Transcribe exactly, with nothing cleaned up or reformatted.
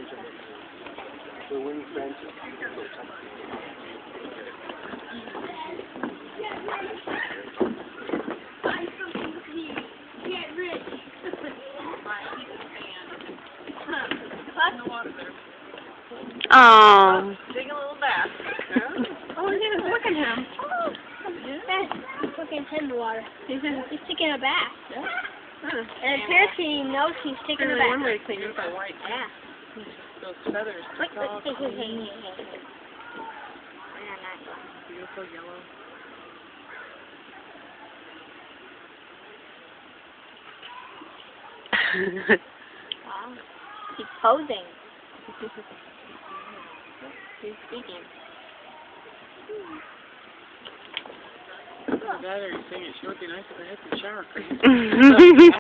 The wing fence. Buy something to eat. Get rich. Oh. Dig a little bath. Oh, look at, look at him. Oh, That's fucking head in the water. He's taking a bath. yeah. Huh. And apparently he knows he's taking a There's only one bath. way to clean it The up. white Yeah. those feathers. Wait, It's all wait, hey, hey, hey, clean, hey, hey, hey. We're not not going. beautiful yellow. Wow. He's posing. He's speaking. Either that or you saying it would be nice if I had some shower cream.